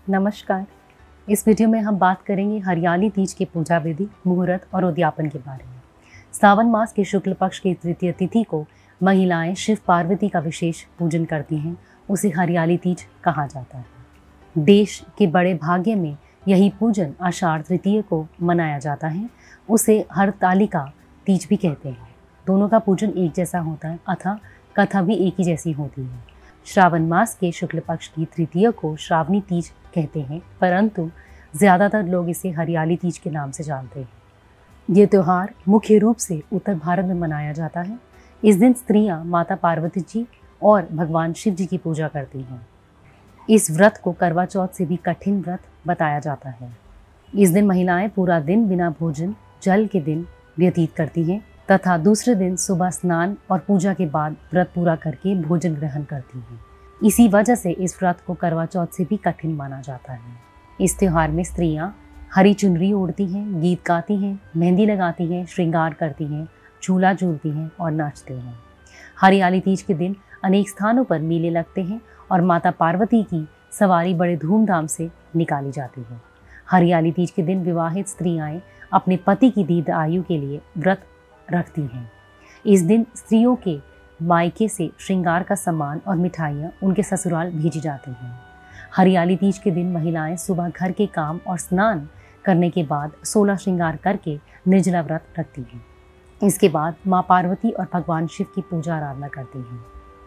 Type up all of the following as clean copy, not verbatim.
नमस्कार। इस वीडियो में हम बात करेंगे हरियाली तीज की पूजा विधि, मुहूर्त और उद्यापन के बारे में। सावन मास के शुक्ल पक्ष की तृतीय तिथि को महिलाएं शिव पार्वती का विशेष पूजन करती हैं। उसे हरियाली तीज कहा जाता है। देश के बड़े भाग्य में यही पूजन आषाढ़ तृतीय को मनाया जाता है। उसे हरतालिका तीज भी कहते हैं। दोनों का पूजन एक जैसा होता है, अतः कथा भी एक ही जैसी होती है। श्रावण मास के शुक्ल पक्ष की तृतीय को श्रावणी तीज कहते हैं, परंतु ज़्यादातर लोग इसे हरियाली तीज के नाम से जानते हैं। ये त्यौहार मुख्य रूप से उत्तर भारत में मनाया जाता है। इस दिन स्त्रियां माता पार्वती जी और भगवान शिव जी की पूजा करती हैं। इस व्रत को करवा चौथ से भी कठिन व्रत बताया जाता है। इस दिन महिलाएं पूरा दिन बिना भोजन जल के दिन व्यतीत करती हैं तथा दूसरे दिन सुबह स्नान और पूजा के बाद व्रत पूरा करके भोजन ग्रहण करती हैं। इसी वजह से इस व्रत को करवा चौथ से भी कठिन माना जाता है। इस त्यौहार में स्त्रियां हरी चुनरी ओढ़ती हैं, गीत गाती हैं, मेहंदी लगाती हैं, श्रृंगार करती हैं, झूला झूलती हैं और नाचती हैं। हरियाली तीज के दिन अनेक स्थानों पर मेले लगते हैं और माता पार्वती की सवारी बड़े धूमधाम से निकाली जाती है। हरियाली तीज के दिन विवाहित स्त्रियां अपने पति की दीर्घ आयु के लिए व्रत रखती हैं। इस दिन स्त्रियों के मायके से श्रृंगार का सामान और मिठाइयाँ उनके ससुराल भेजी जाती हैं। हरियाली तीज के दिन महिलाएं सुबह घर के काम और स्नान करने के बाद 16 श्रृंगार करके निर्जला व्रत रखती हैं। इसके बाद माँ पार्वती और भगवान शिव की पूजा आराधना करती हैं।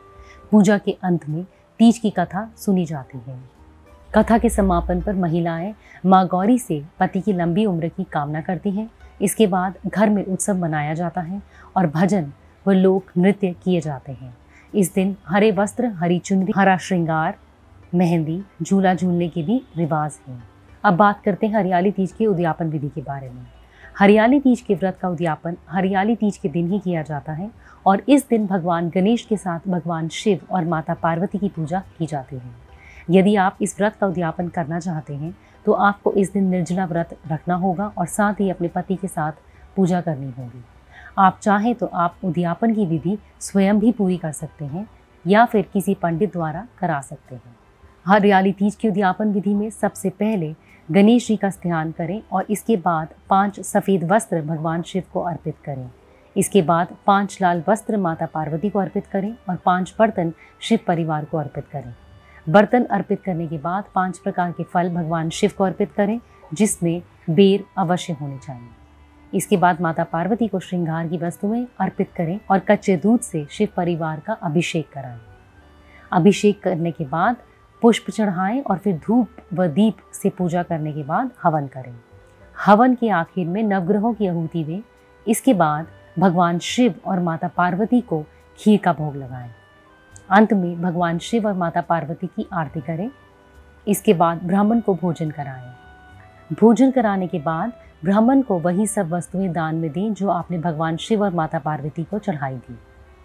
पूजा के अंत में तीज की कथा सुनी जाती है। कथा के समापन पर महिलाएं माँ गौरी से पति की लंबी उम्र की कामना करती हैं। इसके बाद घर में उत्सव मनाया जाता है और भजन व लोक नृत्य किए जाते हैं। इस दिन हरे वस्त्र, हरी चुनरी, हरा श्रृंगार, मेहंदी, झूला झूलने के भी रिवाज हैं। अब बात करते हैं हरियाली तीज के उद्यापन विधि के बारे में। हरियाली तीज के व्रत का उद्यापन हरियाली तीज के दिन ही किया जाता है और इस दिन भगवान गणेश के साथ भगवान शिव और माता पार्वती की पूजा की जाती है। यदि आप इस व्रत का उद्यापन करना चाहते हैं तो आपको इस दिन निर्जला व्रत रखना होगा और साथ ही अपने पति के साथ पूजा करनी होगी। आप चाहें तो आप उद्यापन की विधि स्वयं भी पूरी कर सकते हैं या फिर किसी पंडित द्वारा करा सकते हैं। हरियाली तीज की उद्यापन विधि में सबसे पहले गणेश जी का स्नान करें और इसके बाद 5 सफ़ेद वस्त्र भगवान शिव को अर्पित करें। इसके बाद 5 लाल वस्त्र माता पार्वती को अर्पित करें और 5 बर्तन शिव परिवार को अर्पित करें। बर्तन अर्पित करने के बाद 5 प्रकार के फल भगवान शिव को अर्पित करें, जिसमें बेर अवश्य होने चाहिए। इसके बाद माता पार्वती को श्रृंगार की वस्तुएं अर्पित करें और कच्चे दूध से शिव परिवार का अभिषेक कराएं। अभिषेक करने के बाद पुष्प चढ़ाएं और फिर धूप व दीप से पूजा करने के बाद हवन करें। हवन के आखिर में नवग्रहों की आहुति दें। इसके बाद भगवान शिव और माता पार्वती को खीर का भोग लगाएं। अंत में भगवान शिव और माता पार्वती की आरती करें। इसके बाद ब्राह्मण को भोजन कराएं। भोजन कराने के बाद ब्राह्मण को वही सब वस्तुएं दान में दें जो आपने भगवान शिव और माता पार्वती को चढ़ाई थी।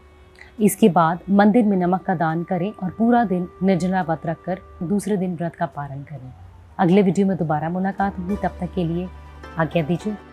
इसके बाद मंदिर में नमक का दान करें और पूरा दिन निर्जला व्रत रखकर दूसरे दिन व्रत का पारण करें। अगले वीडियो में दोबारा मुलाकात होगी, तब तक के लिए आज्ञा दीजिए।